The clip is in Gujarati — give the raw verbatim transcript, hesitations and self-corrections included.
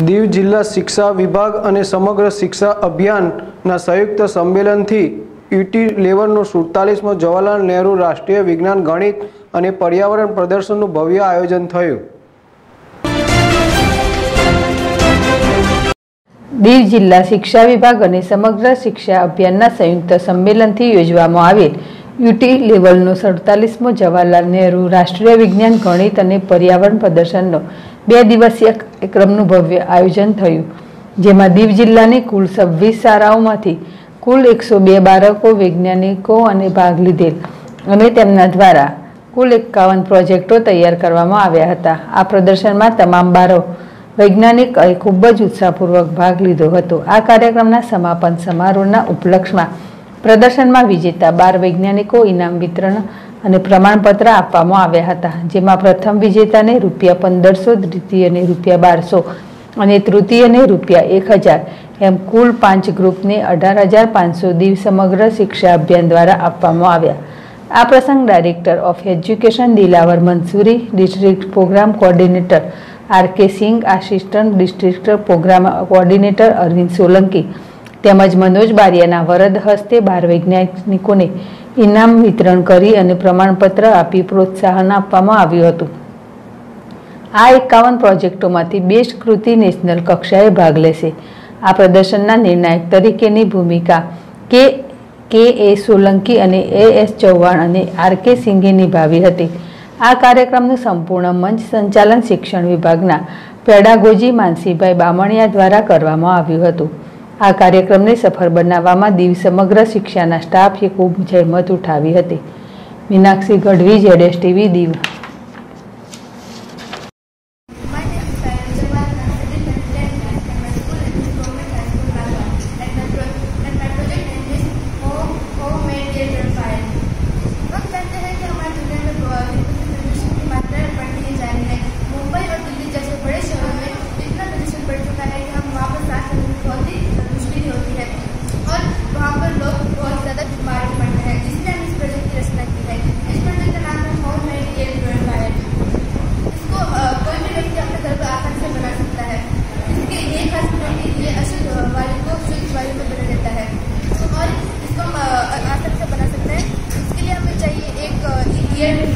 દીવ જિલ્લા શિક્ષા વિભાગ અને સમગ્ર શિક્ષા અભિયાનના સંયુક્ત સંમેલનથી યુટી લેવલનું સુડતાલીસમો જવાહરલાલ નહેરુ રાષ્ટ્રીય વિજ્ઞાન ગણિત અને પર્યાવરણ પ્રદર્શનનું ભવ્ય આયોજન થયું। દીવ જિલ્લા શિક્ષા વિભાગ અને સમગ્ર શિક્ષા અભિયાનના સંયુક્ત સંમેલનથી યોજવામાં આવેલ યુટી લેવલનો સુડતાલીસમો જવાહરલાલ નહેરુ રાષ્ટ્રીય વિજ્ઞાન ગણિત અને પર્યાવરણ પ્રદર્શનનો બે દિવસીય કાર્યક્રમનું ભવ્ય આયોજન થયું, જેમાં દીવ જિલ્લાની કુલ છવ્વીસ શાળાઓમાંથી કુલ એકસો બે બાળકો વૈજ્ઞાનિકો અને ભાગ લીધેલ અને તેમના દ્વારા કુલ એકાવન પ્રોજેક્ટો તૈયાર કરવામાં આવ્યા હતા। આ પ્રદર્શનમાં તમામ બાળકો વૈજ્ઞાનિકોએ ખૂબ જ ઉત્સાહપૂર્વક ભાગ લીધો હતો। આ કાર્યક્રમના સમાપન સમારોહના ઉપલક્ષમાં પ્રદર્શનમાં વિજેતા બાર વૈજ્ઞાનિકો ઇનામ વિતરણ અને પ્રમાણપત્ર આપવામાં આવ્યા હતા, જેમાં પ્રથમ વિજેતાને રૂપિયા પંદરસો, દ્વિતીયને રૂપિયા બારસો અને તૃતીયને રૂપિયા એક હજાર એમ કુલ પાંચ ગ્રુપને અઢાર હજાર પાંચસો દીવ સમગ્ર શિક્ષા અભિયાન દ્વારા આપવામાં આવ્યા। આ પ્રસંગ director of education Dilawar Mansuri, district programme coordinator R K Singh, assistant district programme coordinator Arvind Solanki તેમજ મનોજ બારિયાના વરદ હસ્તે બાર વૈજ્ઞાનિકોને ઇનામ વિતરણ કરી અને પ્રમાણપત્ર આપી પ્રોત્સાહન આપવામાં આવ્યું હતું। આ એકાવન પ્રોજેક્ટોમાંથી બેસ્ટ કૃતિ નેશનલ કક્ષાએ ભાગ લેશે। આ પ્રદર્શનના નિર્ણાયક તરીકેની ભૂમિકા કે કે એ સોલંકી અને એ એસ ચૌહાણ અને આર કે સિંઘે નિભાવી હતી। આ કાર્યક્રમનું સંપૂર્ણ મંચ સંચાલન શિક્ષણ વિભાગના પેડાગોજી માનસીભાઈ બામણિયા દ્વારા કરવામાં આવ્યું હતું। આ કાર્યક્રમને સફળ બનાવવામાં દીવ સમગ્ર શિક્ષાના સ્ટાફે ખૂબ જહેમત ઉઠાવી હતી। મીનાક્ષી ગઢવી, જેડેશ ટીવી, દીવ। ये